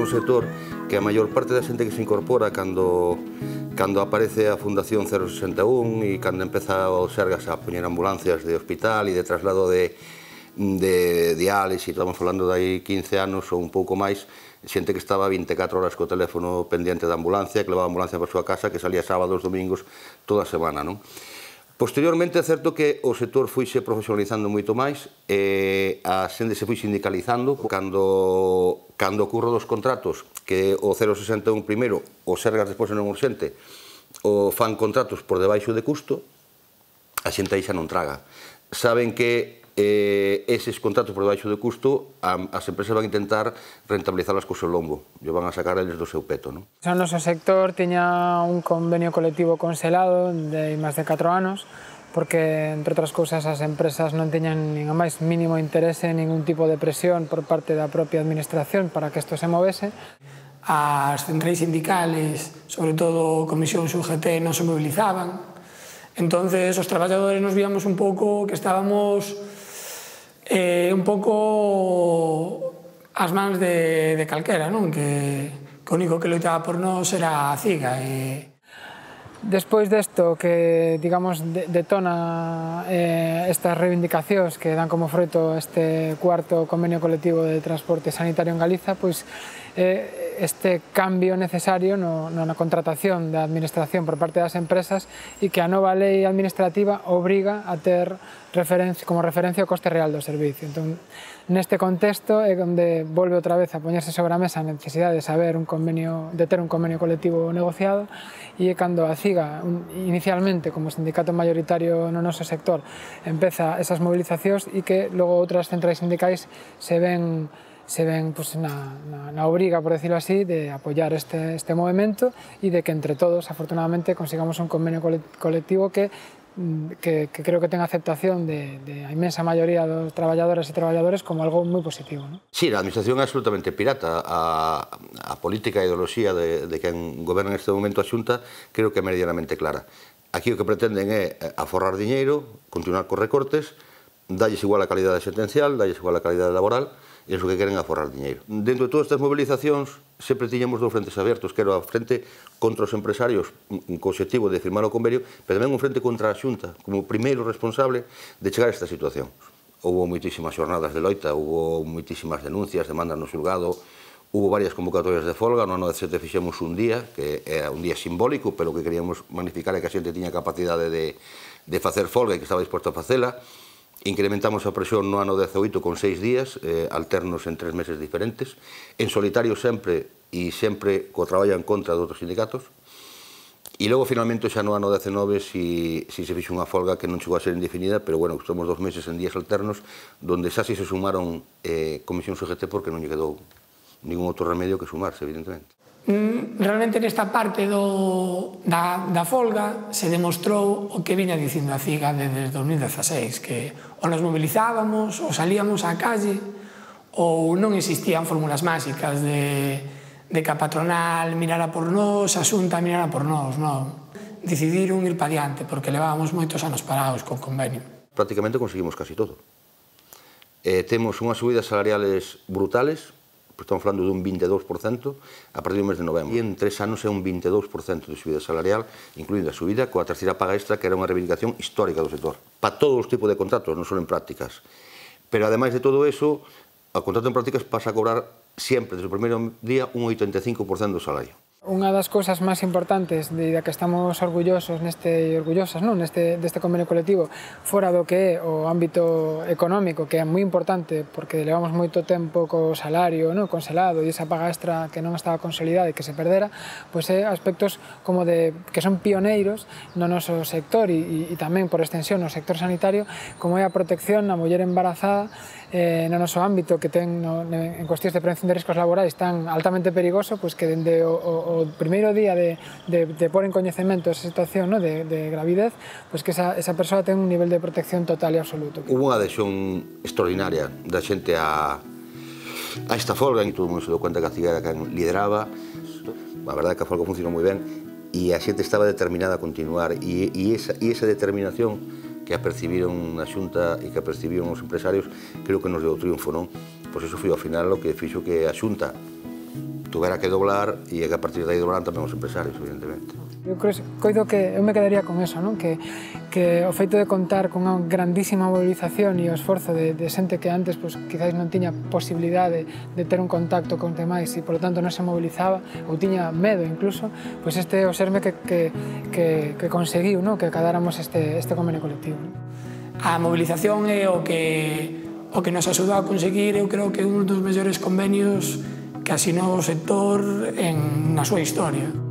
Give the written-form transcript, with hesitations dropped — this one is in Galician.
no sector que a maior parte da xente que se incorpora cando aparece a Fundación 061 e cando empeza o Sergas a poñer ambulancias de hospital e de traslado de diálisis, estamos falando de aí 15 anos ou un pouco máis, xente que estaba 24 horas co teléfono pendiente da ambulancia, que levaba a ambulancia para a súa casa, que salía sábados, domingos, toda a semana, non? Posteriormente, é certo que o sector fuixe profesionalizando moito máis, a xente se foi sindicalizando. Cando ocurre dos contratos, que o 061 primeiro, o Sergas despois non urxente, o fan contratos por debaixo de custo, a xente aí xa non traga. Saben que eses contratos por debaixo de custo, as empresas van a intentar rentabilizalas co seu lombo, e van a sacar eles do seu peto, non? O noso sector tiña un convenio colectivo conselado de máis de 4 anos, porque, entre outras cousas, as empresas non teñan nin a máis mínimo interese en ningún tipo de presión por parte da propia administración para que isto se movese. As centrais sindicales, sobre todo Comisión UGT, non se movilizaban. Entonces, os traballadores nos víamos un pouco que estábamos un pouco ás mans de calquera, non? Que o único que loitaba por nós era a CIGA. Despois desto, que, digamos, detona estas reivindicacións que dan como froito este cuarto convenio colectivo de transporte sanitario en Galiza, pois este cambio necesario na contratación da administración por parte das empresas e que a nova lei administrativa obriga a ter como referencia o coste real do servicio. Entón, neste contexto é onde volve outra vez a poñerse sobre a mesa a necesidade de ter un convenio colectivo negociado, e é cando a CIGA, inicialmente como sindicato mayoritario no noso sector, empeza esas movilizacións e que logo outras centrais sindicais se ven na obriga, por decirlo así, de apoiar este movimento e de que entre todos, afortunadamente, consigamos un convenio colectivo que creo que ten aceptación de a inmensa maioría dos traballadoras e traballadores como algo moi positivo. Sí, a administración é absolutamente pirata. A política e ideoloxía de quen goberna neste momento a Xunta creo que é meridianamente clara. Aquí o que pretenden é aforrar diñeiro, continuar cos recortes, dalles igual a calidade sentencial, dalles igual a calidade laboral, e é o que queren aforrar diñeiro. Dentro de todas estas movilizacións, sempre tiñamos dous frentes abertos, que era a frente contra os empresarios, co obxectivo de firmar o convenio, pero tamén un frente contra a Xunta, como primeiro responsable de chegar a esta situación. Houve moitísimas xornadas de loita, houve moitísimas denuncias, demandas no xulgado, houve varias convocatorias de folga, no ano 17 fixemos un día, que era un día simbólico, pero que queríamos magnificar que a xente tiña capacidade de facer folga e que estaba disposto a facela. Incrementamos a presión no ano 18 con 6 días, alternos en 3 meses diferentes, en solitario sempre e sempre co traballo en contra de outros sindicatos. E logo, finalmente, xa no ano 19, si se fixo unha folga que non chegou a ser indefinida, pero, bueno, estamos 2 meses en días alternos, donde xa se sumaron Comisión UGT porque non lle quedou ningún outro remedio que sumarse, evidentemente. Realmente nesta parte da folga se demostrou o que viña dicindo a CIGA desde 2016, que ou nos movilizábamos ou salíamos á calle ou non existían fórmulas máxicas de que a patronal mirara por nós, a Xunta mirara por nós, non. Decidiron ir pa diante porque levábamos moitos anos parados con convenio. Prácticamente conseguimos casi todo. Temos unhas subidas salariales brutales, estamos falando dun 22% a partir do mes de novembro. E en 3 anos é un 22% de subida salarial, incluindo a subida coa terceira paga extra, que era unha reivindicación histórica do sector. Para todos os tipos de contratos, non só en prácticas. Pero, ademais de todo eso, o contrato en prácticas pasa a cobrar sempre, desde o primeiro día, un 85% do salario. Unha das cousas máis importantes da que estamos orgullosos neste convenio colectivo, fora do que é o ámbito económico, que é moi importante porque levamos moito tempo co salario congelado e esa paga extra que non estaba consolidada e que se perdera, pois é aspectos como que son pioneiros no noso sector e tamén por extensión no sector sanitario, como é a protección á muller embarazada no noso ámbito, que ten en cuestións de prevención de riscos laborais tan altamente perigoso, pois que dende o primeiro día de pôr en coñecemento esa situación de gravidez, pois que esa persoa ten un nivel de protección total e absoluto. Hubo unha adhesión extraordinaria da xente a esta folga, e todo o mundo se deu conta que a CIGA era quen lideraba. A verdade é que a folga funcionou moi ben e a xente estaba determinada a continuar, e esa determinación que a percibiron na Xunta e que a percibiron os empresarios, creo que nos deu triunfo, non? Pois iso foi ao final o que fixo que a Xunta tuvera que doblar e que a partir de aí doblaran tamén os empresarios, evidentemente. Eu coido que eu me quedaría con eso, non? Que o feito de contar con unha grandísima mobilización e o esforzo de xente que antes pues, quizás non tiña posibilidade de ter un contacto con demais e, polo tanto, non se mobilizaba ou tiña medo incluso, pois este é o serme que conseguiu, non? Que acadáramos este convenio colectivo. A mobilización é o que nos axudou a conseguir, eu creo que un dos mellores convenios que asinou o sector na súa historia.